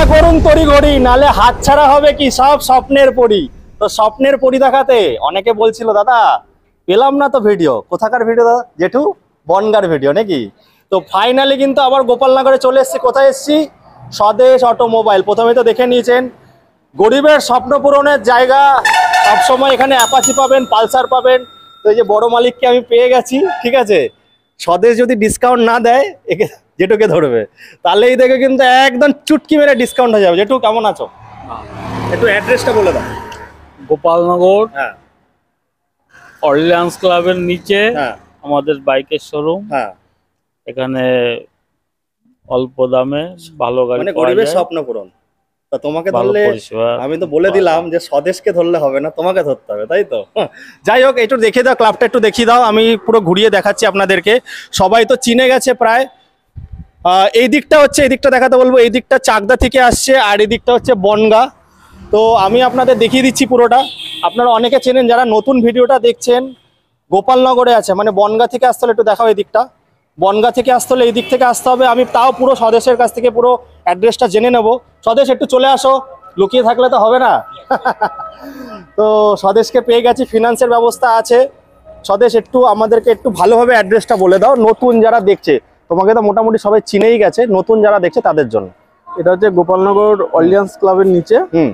করুন তড়িঘড়ি, নালে হাত ছাড়া হবে কি, সব স্বপ্নের পরি। তো স্বপ্নের পরি দেখাতে অনেকে বলছিল দাদা পেলাম না তো ভিডিও, কোথাকার ভিডিও দাদা? জেঠু বনগার ভিডিও নাকি? তো ফাইনালি কিন্তু আবার গোপালনগরে চলে এসেছি। কোথায় এসেছি? স্বদেশ অটোমোবাইল। প্রথমে তো দেখে নিয়েছেন, গরিবের স্বপ্ন পূরণের জায়গা। সবসময় এখানে অ্যাপাচি পাবেন, পালসার পাবেন। তো এই যে বড় মালিককে আমি পেয়ে গেছি, ঠিক আছে। স্বদেশ যদি ডিসকাউন্ট না দেয় একে জেঠুকে ধরবে, তাহলে এই দেখে কিন্তু একদম চুটকি মেরে ডিসকাউন্ট হয়ে যাবে। জেঠু কেমন আছো? একটু অ্যাড্রেসটা বলে দাও। গোপালনগর অরিলায়েন্স ক্লাবের নিচে আমাদের বাইকের শোরুম। এখানে অল্প দামে ভালো গাড়ি, মানে গরিবের স্বপ্ন পূরণ। তা তোমাকে ধরলে, আমি তো বলে দিলাম যে স্বদেশকে ধরলে হবে না, তোমাকে ধরতে হবে, তাই তো? যাই হোক, একটু দেখিয়ে দাও, ক্লাবটা একটু দেখিয়ে দাও। আমি পুরো ঘুরিয়ে দেখাচ্ছি আপনাদেরকে। সবাই তো চিনে গেছে প্রায়। এই দিকটা হচ্ছে, এই দিকটা দেখাতে বলবো, এই দিকটা চাকদা থেকে আসছে, আর এই দিকটা হচ্ছে বনগা। তো আমি আপনাদের দেখিয়ে দিচ্ছি পুরোটা। আপনারা অনেকে চেনেন, যারা নতুন ভিডিওটা দেখছেন গোপালনগরে আছে, মানে বনগা থেকে আসতে হলে একটু দেখাও এই দিকটা। বনগা থেকে আসতে হলে এই দিক থেকে আসতে হবে। আমি তাও পুরো স্বদেশের কাছ থেকে পুরো অ্যাড্রেসটা জেনে নেব। স্বদেশ একটু চলে আসো, লুকিয়ে থাকলে তো হবে না। তো স্বদেশকে পেয়ে গেছি, ফিনান্সের ব্যবস্থা আছে। স্বদেশ একটু আমাদেরকে একটু ভালোভাবে অ্যাড্রেসটা বলে দাও, নতুন যারা দেখছে। তোমাকে তো মোটামুটি সবাই চিনেই গেছে, নতুন যারা দেখছে তাদের জন্য। এটা হচ্ছে গোপালনগর অরিলায়েন্স ক্লাবের নিচে।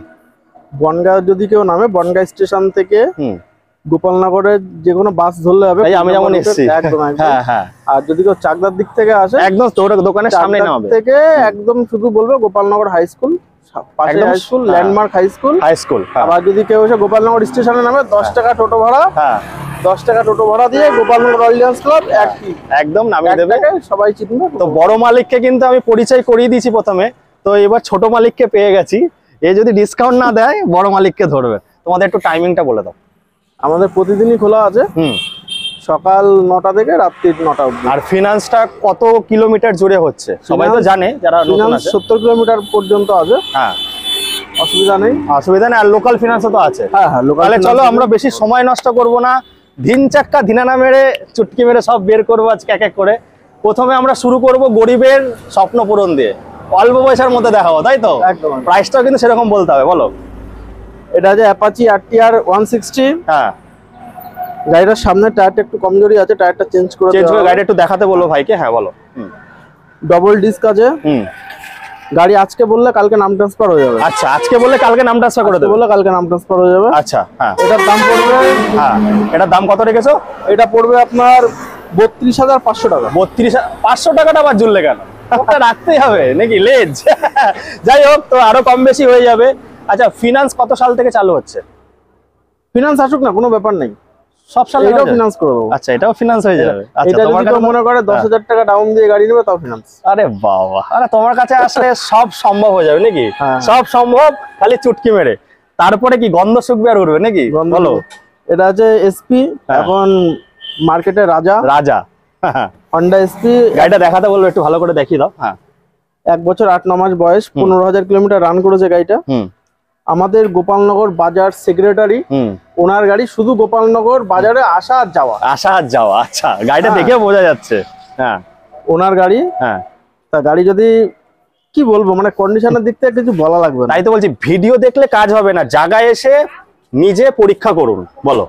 বনগা যদি কেউ নামে, বনগা স্টেশন থেকে গোপালনগরের যে কোনো বাস ধরলে হবে। আমি যেমন এসেছি একদম। হ্যাঁ। আর যদি কেউ চাকদার দিক থেকে আসে, একদম দোকানের সামনে নামবে থেকে একদম শুধু বলবে গোপালনগর হাই স্কুল, পাশে high school, landmark high school. আবার যদি কেউ এসে গোপালনগর স্টেশনে নামে, 10 টাকা টোটো ভাড়া, 10 টাকা টোটো ভাড়া দিয়ে গোপালনগর অরিলায়েন্স ক্লাব একদম নামিয়ে দেবে, সবাই চিনবে। তো বড় মালিককে কিন্তু আমি পরিচয় করিয়ে দিয়েছি প্রথমে। তো এবার ছোট মালিককে পেয়ে গেছি। এ যদি ডিসকাউন্ট না দেয় বড় মালিককে ধরবে। তোমাদের একটু টাইমিংটা বলে দাও। আমাদের প্রতিদিনই খোলা আছে, সকাল 9টা থেকে রাত্রি 9টা অবধি। আর ফিনান্সটা কত কিলোমিটার জুড়ে হচ্ছে সবাই তো জানে, যারা নতুন আছে। 70 কিলোমিটার পর্যন্ত আছে। অসুবিধা নেই। আর লোকাল ফিনান্সও তো আছে। তাহলে চলো আমরা বেশি সময় নষ্ট করব না, দিন চাক্কা ধিনানা মেরে চুটকি মেরে সব বের করবো আজকে এক এক করে। প্রথমে আমরা শুরু করব গরিবের স্বপ্ন পূরণ দিয়ে, অল্প পয়সার মধ্যে দেখাবো, তাই তো? একদম। প্রাইসটাও কিন্তু সেরকম বলতে হবে, বলো। এটা যে অ্যাপাচি RTR 160। গাড়িটার সামনে টায়ারটা একটু কমজোরি আছে, টায়ারটা চেঞ্জ করে গাড়িটা একটু দেখাতে বলো ভাইকে। বলো। ডবল ডিস্ক আছে। গাড়ি আজকে বললে কালকে নাম ট্রান্সফার হয়ে যাবে। আচ্ছা, আজকে বললে কালকে নাম ট্রান্সফার করে দেবে? বললে কালকে নাম ট্রান্সফার হয়ে যাবে। আচ্ছা, এটার দাম পড়বে, এটার দাম কত রেখেছো? এটা পড়বে আপনার 32,500 টাকা। 32,500 টাকাটা আবার জুড়লে কেন? ওটা রাখতেই হবে নাকি লেজ? যাই হোক, তো আরো কম বেশি হয়ে যাবে। আচ্ছা, ফিনান্স কত সাল থেকে চালু হচ্ছে? ফিনান্স আসুক না, কোনো ব্যাপার নেই, সব সাল এটাও ফিনান্স করে দেবো। আচ্ছা, এটাও ফিনান্স হয়ে যাবে। আচ্ছা, তোমার কাছে মনে করে 10,000 টাকা ডাউন দিয়ে গাড়ি নেবে, তাও ফিনান্স। আরে বাবা, আরে তোমার কাছে আসলে সব সম্ভব হয়ে যাবে নাকি? সব সম্ভব, খালি চুটকি মেরে। তারপরে কি গন্ধ শুকবে আর উঠবে নাকি? বলো। এটা আছে SP, এখন মার্কেটে রাজা হন্ডা SP। গাড়িটা দেখাতে বলবো, একটু ভালো করে দেখিয়ে দাও। 1 বছর 8-9 মাস বয়স, 15,000 কিলোমিটার রান করেছে গাড়িটা। আমাদের গোপালনগর বাজার সেক্রেটারি, ওনার গাড়ি, শুধু গোপালনগর বাজারে আসা আর যাওয়া। আচ্ছা, গাড়িটা দেখে বোঝা যাচ্ছে ওনার গাড়ি। তা গাড়ি যদি কি বলবো, মানে কন্ডিশনের দিক থেকে কিছু বলা লাগবে না। তাই তো বলছি, ভিডিও দেখলে কাজ হবে না, জায়গায় এসে নিজে পরীক্ষা করুন। বলো।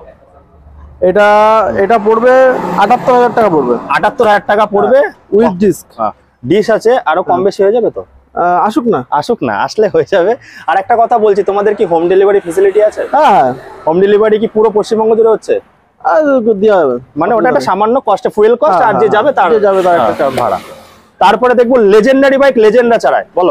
এটা পড়বে 78,000 টাকা পড়বে। 78,000 টাকা পড়বে উইথ ডিশ আছে। আরো কম বেশি হয়ে যাবে তো? আসুক না, আসলে হয়ে যাবে। আর একটা কথা বলছি, তোমাদের কি হোম ডেলিভারি ফ্যাসিলিটি আছে? হোম ডেলিভারি কি পুরো পশ্চিমবঙ্গ জুড়ে হচ্ছে? দেওয়া হবে, মানে ওটা একটা সামান্য কস্টে, ফুয়েল কস্ট, আর যে যাবে তার একটা ভাড়া। তারপরে দেখবো লেজেন্ডারি বাইক, লেজেন্ডরা চালায়। বলো।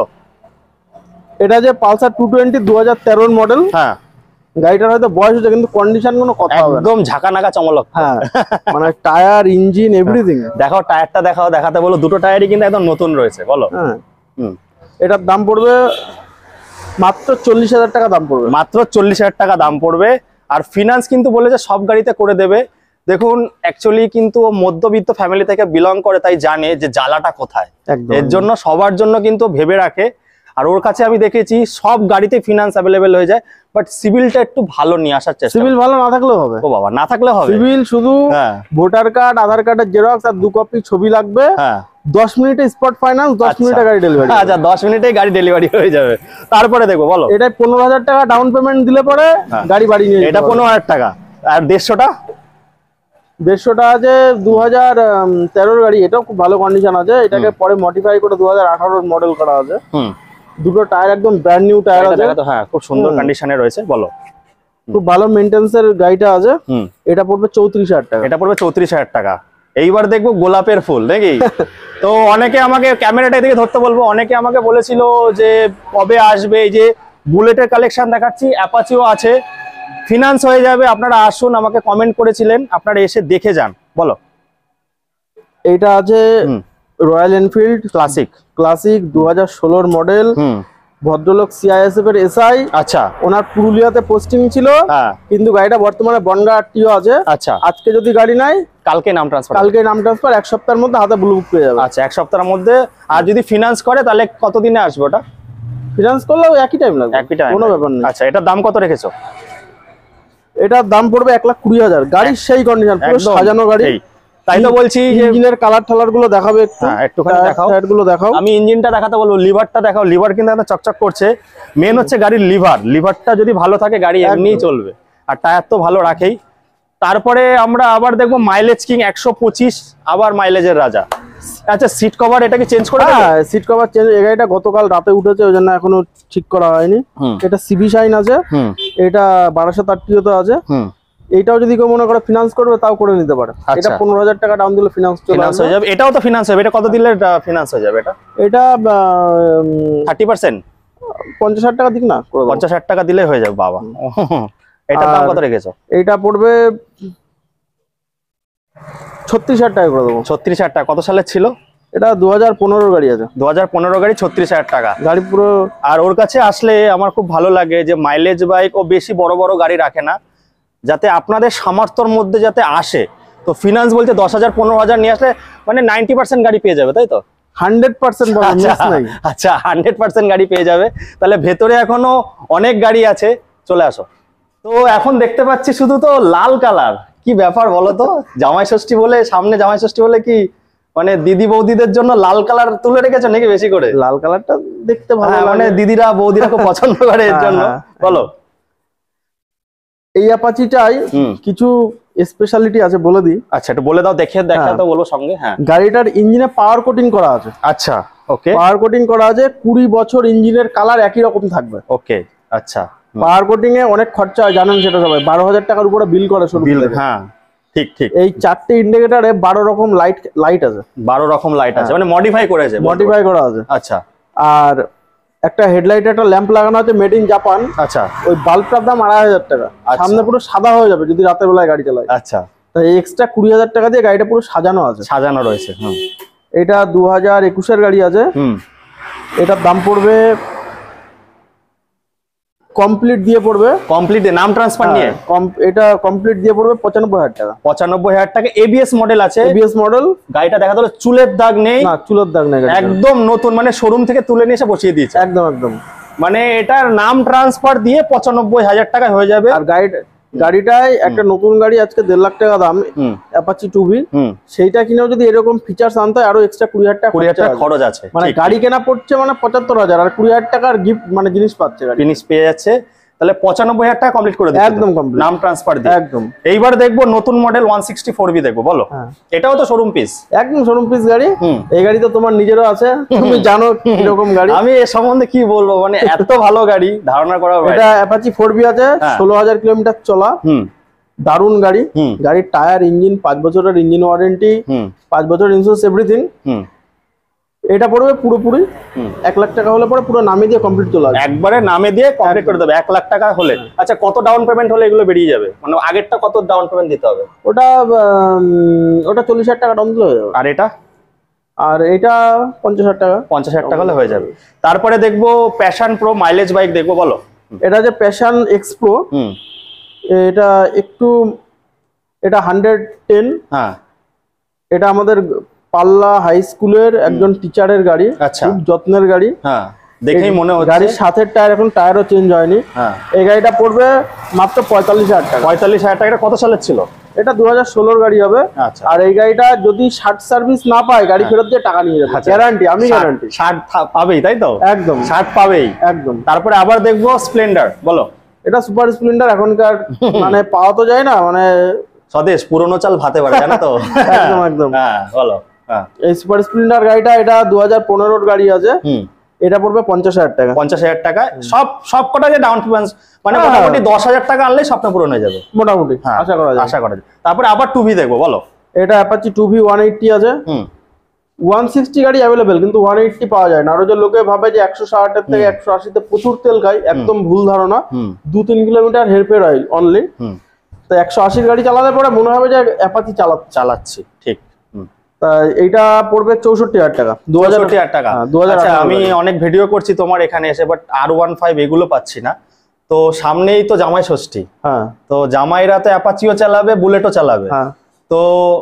এটা যে পালসার 220 2013 মডেল। গাড়িটার হয়তো বয়স হচ্ছে, কিন্তু কন্ডিশন কোনো কথা হবে না, একদম ঝাঁকানাকা চমলক। মানে টায়ার, ইঞ্জিন, এভরিথিং। দেখাও, টায়ারটা দেখাতে বলো। দুটো টায়ারই কিন্তু একদম নতুন রয়েছে। বলো। এটার দাম পড়বে মাত্র 40,000 টাকা দাম পড়বে। মাত্র 40,000 টাকা দাম পড়বে। আর ফিনান্স কিন্তু বলেছে সব গাড়িতে করে দেবে। দেখুন, অ্যাকচুয়ালি কিন্তু মধ্যবিত্ত ফ্যামিলি থেকে বিলং করে, তাই জানে যে জ্বালাটা কোথায়। এর জন্য সবার জন্য কিন্তু ভেবে রাখে। আর ওর কাছে আমি দেখেছি সব গাড়িতে ফিনান্স অ্যাভেলেবেল হয়ে যায়, বাট সিভিলটা একটু ভালো নিয়ে আসার চেষ্টা। সিভিল ভালো না থাকলেও হবে। ও বাবা, না থাকলে হবে? সিভিল শুধু ভোটার কার্ড, আধার কার্ডের জেরক্স আর 2 কপি ছবি লাগবে। 10 মিনিটে স্পট ফাইন্যান্স, 10 মিনিটে গাড়ি ডেলিভারি। আচ্ছা, 10 মিনিটে গাড়ি ডেলিভারি হয়ে যাবে। তারপরে দেখো, বলো। এটা 15,000 টাকা ডাউন পেমেন্ট দিলে পরে গাড়ি বাড়ি নিয়ে। এটা 15,000 টাকা। আর 150টা? 150টা আছে 2013 গাড়ি, এটাও খুব ভালো কন্ডিশন আছে। এটাকে পরে মডিফাই করে 2018 মডেল করা আছে। দুটো টায়ার একদম ব্র্যান্ড নিউ টায়ার আছে। হ্যাঁ, খুব সুন্দর কন্ডিশনে রয়েছে। বলো। খুব ভালো মেইনটেন্সের গাড়িটা আছে। এটা পড়বে 34,000 টাকা। এটা পড়বে 34,000 টাকা। এইবার দেখবো গোলাপের ফুল নাকি? তো অনেকে আমাকে ক্যামেরাটা এদিকে ধরতে বলবো, অনেকে আমাকে বলেছিল যে কবে আসবে। এই যে বুলেটের কালেকশন দেখাচ্ছি, অ্যাপাচিও আছে, ফিনান্স হয়ে যাবে, আপনারা আসুন। আমাকে কমেন্ট করেছিলেন, আপনারা এসে দেখে যান। বলো। এইটা আছে রয়্যাল এনফিল্ড ক্লাসিক 2016 মডেল। ভদ্রলোক সিআইএসএফ এর এসআই। আচ্ছা। ওনার পুরুলিয়াতে পোস্টিং ছিল, কিন্তু গাড়িটা বর্তমানে বনগাঁ টিও আছে। আচ্ছা। আজকে যদি গাড়ি নাই, কালকে নাম ট্রান্সফার। এক সপ্তাহের মধ্যে হাতে ব্লু বুক পেয়ে যাবে। আচ্ছা, এক সপ্তাহের মধ্যে। আর যদি ফিনান্স করে তাহলে কতদিনে আসবে ওটা? ফিনান্স করলেও একই টাইম লাগবে, একই টাইম, কোনো ব্যাপার নেই। আচ্ছা, এটার দাম কত রেখেছো? এটার দাম পড়বে 1,20,000। গাড়ির সেই কন্ডিশন, পুরো সাজানো গাড়ি। তাই তো বলছি যে ইঞ্জিনের কালার টালার গুলো দেখাবে একটু। একটুখানি দেখাও, গুলো দেখাও। আমি ইঞ্জিনটা দেখাতে বলবো, লিভারটা দেখাও। লিভার কিন্তু একদম চকচক করছে। মেন হচ্ছে গাড়ির লিভারটা যদি ভালো থাকে গাড়ি এমনিই চলবে। আর টায়ার তো ভালো রাখেই। তারপরে আমরা আবার দেখবো মাইলেজ কিং 125, আবার মাইলেজের রাজা। আচ্ছা, সিট কভার এটা কি চেঞ্জ করে? হ্যাঁ, সিট কভার চেঞ্জ। এই গাড়িটা গতকাল রাতে উঠেছে, ওই জন্য এখনো ঠিক করা হয়নি। এটা সিবি শাইন আছে। এটা 1230 আছে। এইটাও যদি কেউ মনে করে ফিনান্স করবে তাও করে নিতে পারে। এটা 15,000 টাকা ডাউন দিলে ফিনান্স হয়ে যাবে। এটাও তো ফিনান্স হবে। এটা কত দিলে ফিনান্স হয়ে যাবে? এটা 30%, 50,000 টাকা দিক না, 50,000 টাকা দিলে হয়ে যাবে। বাবা, এটার দাম কত রেখেছো? এটা পড়বে 36,000 টাকা করে দেবো। 36,000 টাকা। কত সালের ছিল এটা? 2015 গাড়ি আছে। 2015 গাড়ি, 36,000 টাকা গাড়ি পুরো। আর ওর কাছে আসলে আমার খুব ভালো লাগে যে মাইলেজ বাইক ও বেশি বড় বড় গাড়ি রাখে না, যাতে আপনাদের সামর্থ্যের মধ্যে যাতে আসে। তো ফিনান্স বলতে 10,000 15,000 নিয়ে আসলে মানে 90% গাড়ি পেয়ে যাবে, তাই তো? 100%। আচ্ছা, 100% গাড়ি পেয়ে যাবে। তাহলে ভেতরে এখনো অনেক গাড়ি আছে, চলে আসো। তো এখন দেখতে পাচ্ছি শুধু তো লাল কালার। কি ব্যাপার বলো তো? জামাই ষষ্ঠী বলে, সামনে জামাই ষষ্ঠী বলে কি মানে দিদি বৌদিদের জন্য লাল কালার তুলে রেখেছো নাকি বেশি করে? লাল কালারটা দেখতে ভালো লাগে, মানে দিদিরা বৌদিরা খুব পছন্দ করে এর জন্য। বলো। এই অ্যাপাচিটাই কিছু স্পেশালিটি আছে, বলে দিই। আচ্ছা, একটু বলে দাও, দেখে দেখা তো বলবো সঙ্গে। হ্যাঁ, গাড়িটার ইঞ্জিনে পাওয়ার কোটিং করা আছে। আচ্ছা, ওকে। পাওয়ার কোটিং করা আছে। 20 বছর ইঞ্জিনের কালার একই রকম থাকবে। ওকে, আচ্ছা। পাওয়ার কোটিং এ অনেক খরচা হয়, জানেন সেটা সবাই। 12,000 টাকার উপরে বিল করে শুরু। হ্যাঁ, ঠিক ঠিক। এই 4টে ইন্ডিকেটরে 12 রকম লাইট আছে। 12 রকম লাইট আছে, মানে মডিফাই করেছে। মডিফাই করা আছে। আচ্ছা। আর একটা হেডলাইট, একটা ল্যাম্প লাগানো আছে মেড ইন জাপান। আচ্ছা। ওই বাল্বটার দাম 2,500 টাকা। সামনে পুরো সাদা হয়ে যাবে যদি রাতের বেলায় গাড়ি চালায়। আচ্ছা। তাই এক্সট্রা 20,000 টাকা দিয়ে গাড়িটা পুরো সাজানো আছে। সাজানো রয়েছে। এটা 2021 গাড়ি আছে। এটার দাম পড়বে কমপ্লিট দিয়ে পড়বে। কমপ্লিট নাম ট্রান্সফার নিয়ে এটা কমপ্লিট দিয়ে পড়বে 95,000 টাকা। 95,000 টাকা। এবিএস মডেল আছে। ABS model. গাড়িটা দেখা গেল চুলের দাগ নেই। না, চুলের দাগ নেই। একদম নতুন, মানে শোরুম থেকে তুলে নিয়ে এসে বসিয়ে দিয়েছে। একদম। মানে এটার নাম ট্রান্সফার দিয়ে 95,000 টাকা হয়ে যাবে। আর গাড়িটায় একটা নতুন গাড়ি আজকে 1.5 লাখ টাকা দাম, অ্যাপাচি 2V। সেইটা কিনেও যদি এরকম ফিচার্স আনতে হয় আরো এক্সট্রা 20,000 টাকা খরচ আছে। মানে গাড়ি কেনা পড়ছে মানে 75,000, আর 20,000 টাকার গিফট মানে জিনিস পাচ্ছে, জিনিস পেয়ে যাচ্ছে। তাহলে 95,000 টাকা কমপ্লিট করে দিচ্ছে একদম কমপ্লিট, নাম ট্রান্সফার দিয়ে। একদম। এইবার দেখবো নতুন মডেল 164B দেখবো। বলো। এটাও তো শোরুম পিস। একদম শোরুম পিস গাড়ি। এই গাড়ি তো তোমার নিজেরও আছে, তুমি জানো কিরকম গাড়ি। আমি এর সম্বন্ধে কি বলবো, মানে এত ভালো গাড়ি ধারণা করা। এটা অ্যাপাচি 4B আছে, 16,000 কিলোমিটার চলা। দারুন গাড়ি। গাড়ির টায়ার, ইঞ্জিন 5 বছরের ইঞ্জিন ওয়ারেন্টি, 5 বছর ইন্স্যুরেন্স, এভরিথিং। এটা পড়বে পুরোপুরি 1 লাখ টাকা হলে পরে পুরো নামে দিয়ে কমপ্লিট চলে আসবে। একবারে নামে দিয়ে কমপ্লিট করে দেবে 1 লাখ টাকা হলে। আচ্ছা, কত ডাউন পেমেন্ট হলে এগুলো বেরিয়ে যাবে? মানে আগেরটা কত ডাউন পেমেন্ট দিতে হবে? ওটা 40,000 টাকা ডাউন দিলে হয়ে যাবে। আর এটা 50,000 টাকা। 50,000 টাকা হলে হয়ে যাবে। তারপরে দেখবো প্যাশন প্রো মাইলেজ বাইক দেখবো। বলো। এটা যে প্যাশন এক্স প্রো, এটা একটু, এটা 110। হ্যাঁ, এটা আমাদের পাল্লা হাই স্কুলের একজন টিচারের গাড়ি। আচ্ছা। খুব যত্নের গাড়ি। হ্যাঁ, দেখেই মনে হচ্ছে। গাড়ির সাথের টায়ার, এখন টায়ারও চেঞ্জ হয়নি। হ্যাঁ, এই গাড়িটা পড়বে মাত্র 45,000 টাকা। 45,000 টাকা। কত সালের ছিল এটা 2016 গাড়ি হবে। আচ্ছা। আর এই গাড়িটা যদি 60 সার্ভিস না পায়, গাড়ি ফেরত দিয়ে টাকা নিয়ে যাবে, গ্যারান্টি, আমি গ্যারান্টি। 60 পাবেই, তাই তো? একদম 60 পাবেই একদম। তারপরে আবার দেখবো স্প্লেন্ডার, বলো। এটা সুপার স্প্লেন্ডার, এখনকার মানে পাওয়া তো যায় না, মানে স্বদেশ পুরনো চাল ভাতে পারে, জানো তো? একদম একদম। হ্যাঁ, বলো। হ্যাঁ, এই সুপার স্প্লেন্ডার গাড়িটা, এটা 2015 গাড়ি আছে। এটা পড়বে 50,000 টাকা। 50,000 টাকা। সব কটা যে ডাউন পেমেন্ট, মানে মোটামুটি 10,000 টাকা আনলেই স্বপ্ন পূরণ হয়ে যাবে মোটামুটি, আশা করা যায়। তারপরে আবার 2V দেখবো, বলো। এটা অ্যাপাচি 2V 180 আছে। 160 গাড়ি অ্যাভেলেবেল, কিন্তু 180 পাওয়া যায় না। আর যে লোকে ভাবে যে 160 এর থেকে 180 তে প্রচুর তেল খায়, একদম ভুল ধারণা। 2-3 কিলোমিটার হেরফের হয় অনলি। তো 180 গাড়ি চালাতে পরে মনে হবে যে অ্যাপাচি চালাচ্ছি। ঠিক। তা এইটা পড়বে 64,000 টাকা। 64,000 টাকা। আচ্ছা, আমি অনেক ভিডিও করছি তোমার এখানে এসে, বাট R15 এগুলো পাচ্ছি না। তো সামনেই তো জামাই ষষ্ঠী। হ্যাঁ, তো জামাইরা তো অ্যাপাচিও চালাবে, বুলেটও চালাবে। হ্যাঁ। তো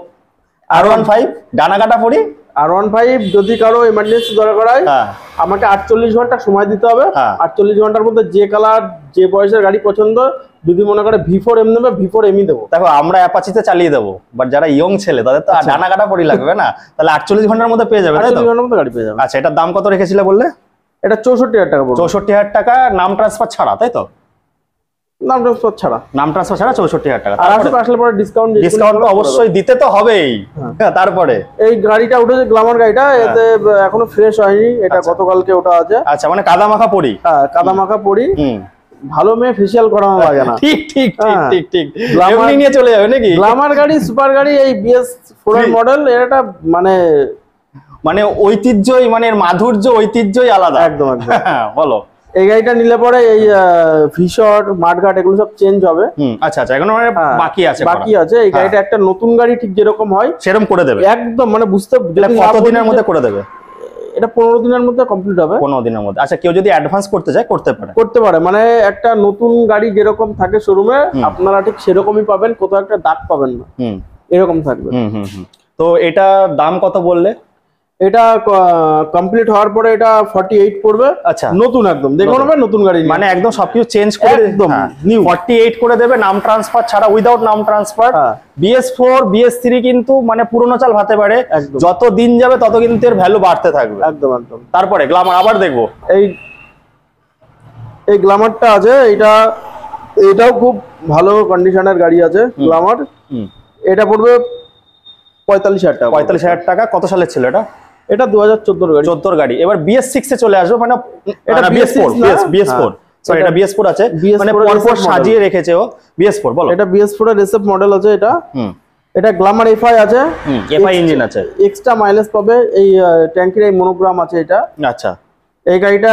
R15 ডানা কাটা পড়ি। R15 যদি কারো এমার্জেন্সি দরকার হয়, আমাকে 48 ঘন্টা সময় দিতে হবে। 48 ঘন্টার মধ্যে যে কালার, যে বয়সের গাড়ি পছন্দ, যদি মনে করে V4M নেবে, V4M ই দেবো। দেখো, আমরা অ্যাপাচিতে চালিয়ে দেবো, বাট যারা ইয়ং ছেলে তাদের তো ডানা কাটা পড়ি লাগবে না। তাহলে 48 ঘন্টার মধ্যে পেয়ে যাবে, তাই তো? 48 ঘন্টার মধ্যে গাড়ি পেয়ে যাবে। আচ্ছা, এটার দাম কত রেখেছিলে বললে? এটা 64,000 টাকা পড়বে। 64,000 টাকা নাম ট্রান্সফার ছাড়া, তাই তো? নাম ট্রান্সফার ছাড়া। নাম ট্রান্সফার ছাড়া 64,000 টাকা। আর আসলে আসলে পরে ডিসকাউন্ট তো অবশ্যই দিতে তো হবেই। তারপরে এই গাড়িটা উঠেছে, গ্ল্যামার গাড়িটা, এতে এখনো ফ্রেশ হয়নি, এটা গতকালকে ওটা আছে। আচ্ছা, মানে কাদা মাখা পড়ি। হ্যাঁ, কাদা মাখা পড়ি। ভালো মেয়ে ফেসিয়াল করানো লাগে না। ঠিক ঠিক ঠিক ঠিক। গ্ল্যামার নিয়ে চলে যাবে নাকি? গ্ল্যামার গাড়ি, সুপার গাড়ি, এই BS4 এর মডেল, এটা মানে ঐতিহ্যই, মানে মাধুর্য, ঐতিহ্যই আলাদা। একদম একদম। বলো। এই গাড়িটা নিলে পরে এই ভিশর, মাঠঘাট এগুলো সব চেঞ্জ হবে। আচ্ছা আচ্ছা, এখন মানে বাকি আছে। এই গাড়িটা একটা নতুন গাড়ি ঠিক যেরকম হয় সেরকম করে দেবে একদম, মানে বুঝতে। কত দিনের মধ্যে করে দেবে? এটা 15 দিনের মধ্যে কমপ্লিট হবে। 15 দিনের মধ্যে। আচ্ছা, কেউ যদি অ্যাডভান্স করতে চায় করতে পারে। মানে একটা নতুন গাড়ি যেরকম থাকে শোরুমে, আপনারা ঠিক সেরকমই পাবেন, কোথাও একটা দাগ পাবেন না, এরকম থাকবে। তো এটা দাম কত বললে? এটা কমপ্লিট হওয়ার পরে এটা 48 পড়বে। আচ্ছা, নতুন একদম দেখুন, নতুন গাড়ি, মানে একদম সবকিছু চেঞ্জ করে একদম নিউ 48 করে দেবে, নাম ট্রান্সফার ছাড়া, উইদাউট নাম ট্রান্সফার। BS4 BS3 কিন্তু মানে পুরনো চাল ভাতে পারে, যত দিন যাবে তত কিন্তু এর ভ্যালু বাড়তে থাকবে। একদম একদম। তারপরে গ্ল্যামার আবার দেখবো। এই গ্ল্যামারটা আছে, এটাও খুব ভালো কন্ডিশনের গাড়ি আছে গ্ল্যামার। এটা পড়বে 45,000 টাকা। 45,000 টাকা। কত সালের ছিল এটা? এটা 2014 গাড়ি। 14 গাড়ি। এবার BS6 এ চলে আসবে, মানে এটা BS4 সরি, এটা BS4 আছে, মানে পরপর সাজিয়ে রেখেছে ও। BS4 বলো। এটা BS4 এর রেসেপ মডেল আছে। এটা গ্ল্যামার FI আছে, FI ইঞ্জিন আছে, এক্সট্রা মাইলেজ পাবে। এই ট্যাঙ্কির এই মনোগ্রাম আছে এটা। আচ্ছা, এই গাড়িটা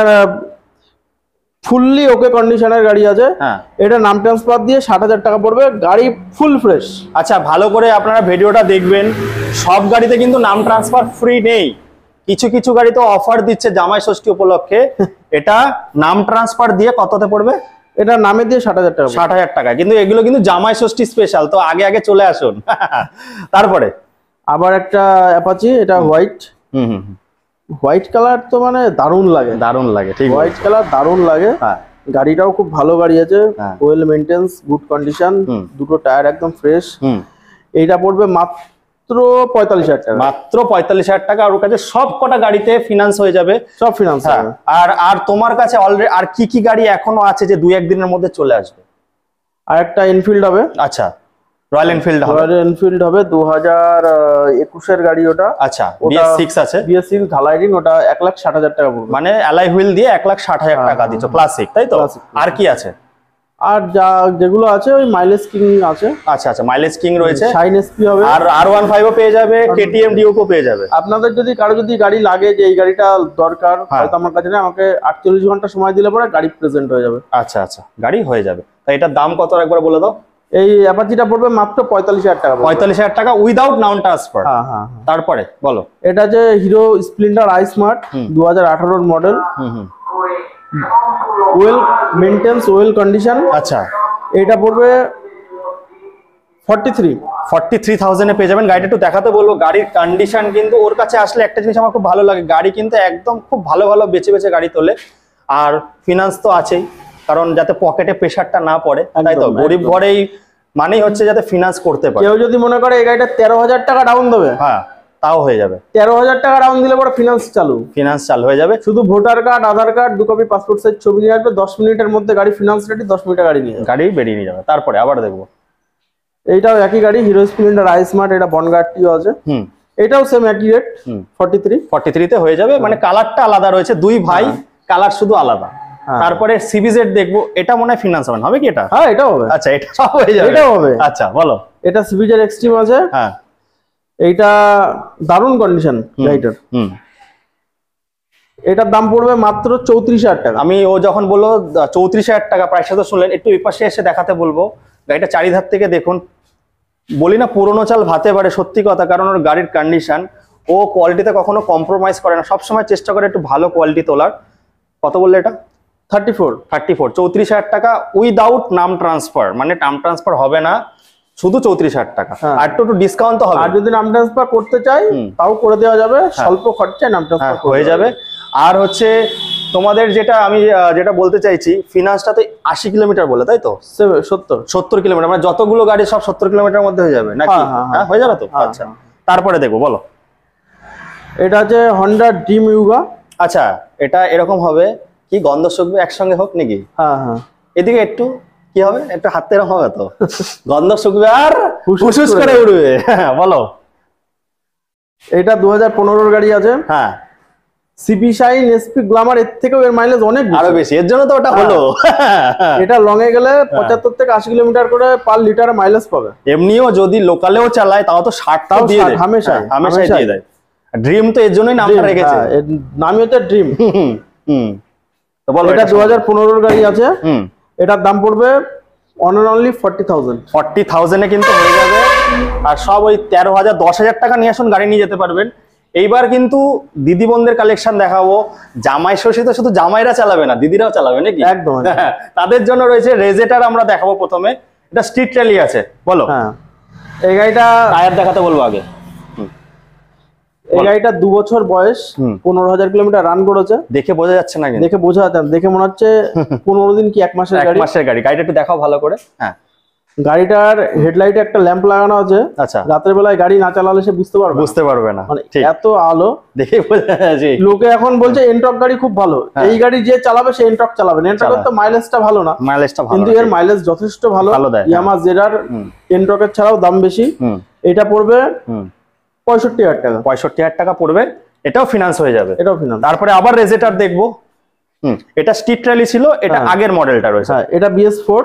ফুললি ওকে কন্ডিশনের গাড়ি আছে। এটা নাম ট্রান্সফার দিয়ে 60,000 টাকা পড়বে, গাড়ি ফুল ফ্রেশ। আচ্ছা, ভালো করে আপনারা ভিডিওটা দেখবেন। সব গাড়িতে কিন্তু নাম ট্রান্সফার ফ্রি নেই, কিছু কিছু গাড়ি তো অফার দিচ্ছে জামাই ষষ্ঠী উপলক্ষে। এটা নাম ট্রান্সফার দিয়ে কততে পড়বে? এটা নামে দিয়ে 60,000 টাকা। 60,000 টাকা। কিন্তু এগুলো কিন্তু জামাই ষষ্ঠী স্পেশাল, তো আগে আগে চলে আসুন। তারপরে আবার একটা অ্যাপাচি, এটা হোয়াইট। হোয়াইট কালার তো মানে দারুণ লাগে। ঠিক, হোয়াইট কালার দারুণ লাগে। গাড়িটাও খুব ভালো গাড়ি আছে, ওয়েল মেইনটেন্স, গুড কন্ডিশন, দুটো টায়ার একদম ফ্রেশ। এইটা পড়বে মাত্র 45,000 টাকা। মাত্র 45,000 টাকা। আর ওর কাছে সব কটা গাড়িতে ফিনান্স হয়ে যাবে, সব ফিনান্স। আর তোমার কাছে অলরেডি আর কি গাড়ি এখনো আছে যে 2-1 দিনের মধ্যে চলে আসবে? আর একটা এনফিল্ড হবে। আচ্ছা, রয়্যাল এনফিল্ড হবে 2021 এর গাড়ি ওটা। আচ্ছা, BS6 আছে। BS6 ঢালাই রিং, ওটা 1,60,000 টাকা পড়বে। মানে অ্যালয় হুইল দিয়ে 1,60,000 টাকা দিচ্ছ, ক্লাসিক, তাই তো? আর কি আছে? আর যেগুলো আছে ওই মাইলেজ কিং আছে। আচ্ছা আচ্ছা, মাইলেজ কিং রয়েছে, শাইন SP হবে, আর R15 ও পেয়ে যাবে, KTM ডিউকও পেয়ে যাবে। আপনাদের যদি কারো গাড়ি লাগে যে এই গাড়িটা দরকার, হয়তো আমার কাছে না, আমাকে 48 ঘন্টা সময় দিলে পরে গাড়ি প্রেজেন্ট হয়ে যাবে। আচ্ছা আচ্ছা, গাড়ি হয়ে যাবে। তাই এটার দাম কত একবার বলে দাও। এই অ্যাপাচিটা পড়বে মাত্র 45,000 টাকা। 45,000 টাকা উইদাউট নাম ট্রান্সফার। তারপরে বলো। এটা যে হিরো স্প্লেন্ডার আই স্মার্ট 2018 এর model, well maintenance, well condition. আচ্ছা, এটা পড়বে 43। 43,000 এ পেয়ে যাবেন। গাড়িটা একটু দেখাতে বলবো। গাড়ির কন্ডিশন কিন্তু ওর কাছে আসলে একটা জিনিস আমার খুব ভালো লাগে, গাড়ি কিন্তু একদম খুব ভালো ভালো বেছে বেছে গাড়ি তোলে। আর ফিনান্স তো আছেই, কারণ যাতে পকেটে প্রেশারটা না পড়ে, তাই তো? গরিব ঘরেই মানেই হচ্ছে যাতে ফিনান্স করতে পারে। কেউ যদি মনে করে এই গাড়িটা 13,000 টাকা ডাউন দেবে, হ্যাঁ তাও হয়ে যাবে। 13,000 টাকা ডাউন দিলে পরে ফিনান্স চালু হয়ে যাবে। শুধু voter card, Aadhaar card, 2 copy passport size ছবি নিয়ে আসবে, 10 মিনিটের মধ্যে গাড়ি ফিনান্স রেডি, 10 মিনিটে গাড়ি বেরিয়ে নিয়ে যাবে। তারপরে আবার দেখবো এইটাও একই গাড়ি, হিরো স্প্লেন্ডার আই স্মার্ট, এটা বনগাটিও আছে। এটাও সেম একই রেট, 43 তে হয়ে যাবে। মানে কালারটা আলাদা রয়েছে, দুই ভাই কালার শুধু আলাদা। তারপরে সিবিজেড দেখবো, এটা মনে হয় ফিনান্স হবে কি? এটা হ্যাঁ এটাও হবে। আচ্ছা এটা সব হয়ে যাবে, এটাও হবে। আচ্ছা বলো। এটা সিবিজেড এক্সট্রিম আছে। হ্যাঁ এইটা দারুণ কন্ডিশন গাড়িটার। এটার দাম পড়বে মাত্র 34,000 টাকা। আমি ও যখন বললো 34,000 টাকা প্রাইসটা তো শুনলেন, একটু এই পাশে এসে দেখাতে বলবো। গাড়িটা চারিধার থেকে দেখুন, বলি না পুরোনো চাল ভাতে পারে, সত্যি কথা। কারণ ওর গাড়ির কন্ডিশন, ও কোয়ালিটিতে কখনো কম্প্রোমাইজ করে না, সবসময় চেষ্টা করে একটু ভালো কোয়ালিটি তোলার। কত বললে এটা? 34 34,000 টাকা উইদাউট নাম ট্রান্সফার, মানে নাম ট্রান্সফার হবে না, শুধু 34,000 টাকা। আর একটু ডিসকাউন্ট তো হবে। আর যদি নাম ট্রান্সফার করতে চাই তাও করে দেওয়া যাবে, স্বল্প খরচায় নাম ট্রান্সফার হয়ে যাবে। আর হচ্ছে তোমাদের যেটা আমি যেটা বলতে চাইছি, ফিনান্সটা তো 80 কিলোমিটার বলে, তাই তো? 70 কিলোমিটার, মানে যতগুলো গাড়ি সব 70 কিলোমিটার মধ্যে হয়ে যাবে নাকি? হ্যাঁ হয়ে যাবে তো। আচ্ছা তারপরে দেখবো, বলো। এটা আছে হন্ডা ড্রিম ইউগা। আচ্ছা এটা এরকম হবে কি, গন্ধ শুকবে একসঙ্গে হোক নাকি? হ্যাঁ হ্যাঁ। এদিকে একটু কি হবে, একটু হাতে এরকম হবে তো, গন্ধ শুকবে আর হুসুস করে উড়বে। বলো। এটা 2015 গাড়ি আছে। হ্যাঁ সিপি শাইন, এসপি গ্ল্যামার, এর থেকেও এর মাইলেজ অনেক আরো বেশি, এর জন্য তো ওটা হলো। এটা লং এ গেলে 75 থেকে 80 কিলোমিটার করে পার লিটারে মাইলেজ পাবে। এমনিও যদি লোকালেও চালায় তাও তো 60টাও দিয়ে দেয়, হামেশাই দিয়ে দেয়। ড্রিম তো এর জন্যই নামটা রেখেছে, এর নামই হচ্ছে ড্রিম। তো বলো। এটা 2015 গাড়ি আছে। এটার দাম পড়বে অনলি 40,000 এ কিন্তু হয়ে যাবে। আর সব ওই 13,000 10,000 টাকা নিয়ে আসুন, গাড়ি নিয়ে যেতে পারবেন। এইবার কিন্তু দিদি বোনদের কালেকশন দেখাবো। জামাই ষষ্ঠী তো শুধু জামাইরা চালাবে না, দিদিরাও চালাবে নাকি? একদম। তাদের জন্য রয়েছে রেজেটার, আমরা দেখাবো প্রথমে। এটা স্ট্রিট র্যালি আছে, বলো। হ্যাঁ এই গাড়িটা টায়ার দেখাতে বলবো আগে। এই গাড়িটা 2 বছর বয়স, 15,000 কিলোমিটার রান করেছে। দেখে বোঝা যাচ্ছে না? দেখে বোঝা যাচ্ছে, দেখে মনে হচ্ছে 15 দিন কি 1 মাসের গাড়ি। 1 মাসের গাড়ি। গাড়িটা একটু দেখাও ভালো করে। হ্যাঁ গাড়িটার হেডলাইটে একটা ল্যাম্প লাগানো আছে। আচ্ছা রাতের বেলায় গাড়ি না চালালে সে বুঝতে পারবে না, মানে এত আলো দেখে বোঝা যাচ্ছে। লোকে এখন বলছে এনটক গাড়ি খুব ভালো, এই গাড়ি যে চালাবে সে এনটক চালাবে। এনটকের তো মাইলেজটা ভালো না, কিন্তু এর মাইলেজ যথেষ্ট ভালো। ইয়ামাহা জেডার এনটকের ছাড়াও দাম বেশি। এটা পড়বে 65,000 টাকা। 65,000 টাকা পড়বে। এটাও ফিনান্স হয়ে যাবে। এটাও ফিনান্স। তারপরে আবার রেজেটার দেখবো। এটা স্ট্রিট র্যালি ছিল, এটা আগের মডেলটা রয়েছে। হ্যাঁ এটা BS4।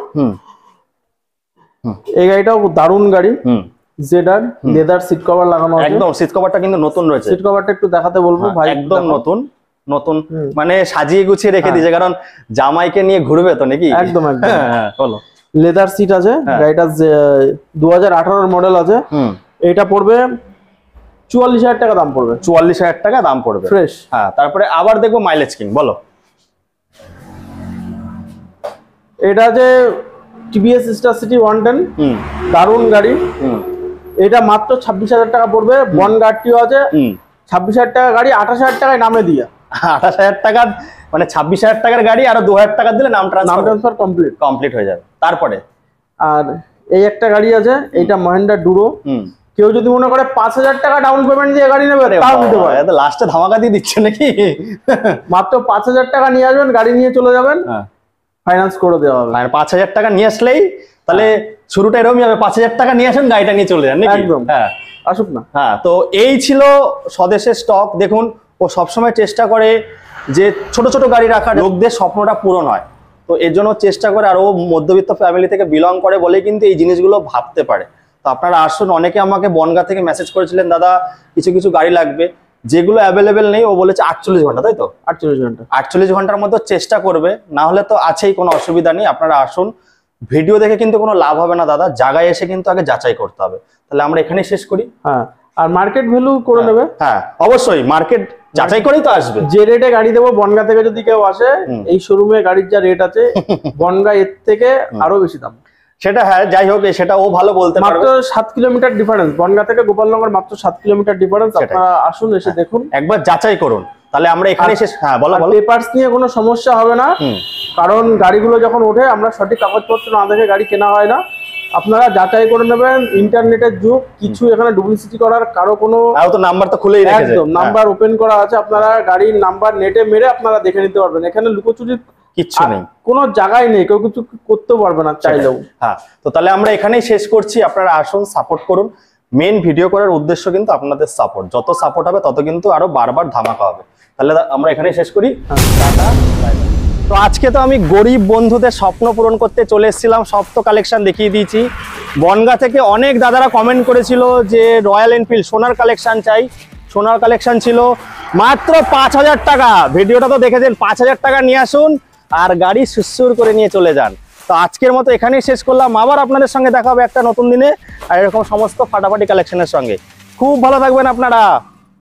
এই গাড়িটাও দারুণ গাড়ি। জেডার লেদার সিট কভার লাগানো আছে। একদম সিট কভারটা কিন্তু নতুন রয়েছে। সিট কভারটা একটু দেখাতে বলবো ভাই। একদম নতুন মানে সাজিয়ে গুছিয়ে রেখে দিয়েছে, কারণ জামাইকে নিয়ে ঘুরবে তো নাকি? একদম একদম। হ্যাঁ বলো। লেদার সিট আছে। গাড়িটা 2018 মডেল আছে। এটা পড়বে 44,000 টাকা দাম পড়বে। 44,000 টাকা দাম পড়বে ফ্রেশ। হ্যাঁ তারপরে আবার দেখবো মাইলেজ কিং, বলো। এটা যে টিভিএস স্টার সিটি 110, দারুণ গাড়ি। এটা মাত্র 26,000 টাকা পড়বে। বনগাটিও আছে। 26,000 টাকা গাড়ি 28,000 টাকায় নামে দিয়ে। 28,000 টাকা মানে 26,000 টাকার গাড়ি, আর 2,000 টাকা দিলে নাম ট্রান্সফার কমপ্লিট হয়ে যাবে। তারপরে আর এই একটা গাড়ি আছে, এইটা মহেন্দ্রা ডুরো। কেউ যদি মনে করে 5,000 টাকা ডাউন পেমেন্ট দিয়ে গাড়ি নেবে, তাও নিতে পারে। লাস্টে ধামাকা দিয়ে দিচ্ছে নাকি? মাত্র 5,000 টাকা নিয়ে আসবেন, গাড়ি নিয়ে চলে যাবেন, ফাইন্যান্স করে দেওয়া হবে। আর 5,000 টাকা নিয়ে আসলেই তাহলে শুরুটা এরকমই হবে, 5,000 টাকা নিয়ে আসুন, গাড়িটা নিয়ে চলে যান নাকি? একদম। হ্যাঁ আসুক না। হ্যাঁ তো এই ছিল স্বদেশের স্টক। দেখুন ও সবসময় চেষ্টা করে যে ছোট ছোট গাড়ি রাখার, লোকদের স্বপ্নটা পূরণ হয়। তো এর জন্য চেষ্টা করে, আর ও মধ্যবিত্ত ফ্যামিলি থেকে বিলং করে বলেই কিন্তু এই জিনিসগুলো ভাবতে পারে। তো আপনারা আসুন। অনেকে আমাকে বনগা থেকে মেসেজ করেছিলেন, দাদা কিছু গাড়ি লাগবে, যেগুলো অ্যাভেলেবেল নেই। ও বলেছে 48 ঘন্টা, তাই তো? 48 ঘন্টা। 48 ঘন্টার মধ্যে চেষ্টা করবে, না হলে তো আছেই, কোনো অসুবিধা নেই। আপনারা আসুন। ভিডিও দেখে কিন্তু কোনো লাভ হবে না দাদা, জায়গায় এসে কিন্তু আগে যাচাই করতে হবে। তাহলে আমরা এখানেই শেষ করি। হ্যাঁ আর মার্কেট ভ্যালু করে নেবে। হ্যাঁ অবশ্যই মার্কেট যাচাই করেই তো আসবে। যে রেটে গাড়ি দেবো বনগা থেকে যদি কেউ আসে, এই শোরুমে গাড়ির যা রেট আছে বনগা এর থেকে আরো বেশি দাম। সেটা হ্যাঁ, যাই হোক সেটা ও ভালো বলতে পারবে। মাত্র 7 কিলোমিটার ডিফারেন্স, বনগাঁ থেকে গোপালনগর মাত্র 7 কিলোমিটার ডিফারেন্স। আপনারা আসুন, এসে দেখুন, একবার যাচাই করুন। তাহলে আমরা এখানে এসে হ্যাঁ বলো বলো। পেপারস নিয়ে কোনো সমস্যা হবে না, কারণ গাড়িগুলো যখন ওঠে আমরা সঠিক কাগজপত্র না দেখে গাড়ি কেনা হয় না। আপনারা যাচাই করে নেবেন, ইন্টারনেটের যুগ, কিছু এখানে ডুপ্লিসিটি করার কারো কোনো, আর তো নাম্বার তো খুলেই রেখেছে, একদম নাম্বার ওপেন করা আছে, আপনারা গাড়ির নাম্বার নেটে মেরে আপনারা দেখে নিতে পারবেন। এখানে লুকোচুরির কিচ্ছু নেই, কোনো জায়গায় নেই, কেউ কিছু করতে পারবে না চাইলেও। হ্যাঁ, তো তাহলে আমরা এখানেই শেষ করছি। আপনারা আসুন, সাপোর্ট করুন। মেন ভিডিও করার উদ্দেশ্য কিন্তু আপনাদের সাপোর্ট, যত সাপোর্ট হবে তত কিন্তু আরো বারবার ধামাকা হবে। তাহলে আমরা এখানেই শেষ করি, টাটা। তো আজকে তো আমি গরিব বন্ধুদের স্বপ্ন পূরণ করতে চলে এসেছিলাম, সব তো কালেকশন দেখিয়ে দিয়েছি। বনগাঁ থেকে অনেক দাদারা কমেন্ট করেছিল যে রয়্যাল এনফিল্ড সোনার কালেকশন চাই। সোনার কালেকশন ছিল মাত্র 5000 টাকা। ভিডিওটা তো দেখেছেন, 5000 টাকা নিয়ে আসুন আর গাড়ি সুসুর করে নিয়ে চলে যান। তো আজকের মতো এখানেই শেষ করলাম, আবার আপনাদের সঙ্গে দেখা হবে একটা নতুন দিনে আর এরকম সমস্ত ফাটাফাটি কালেকশনের সঙ্গে। খুব ভালো থাকবেন আপনারা।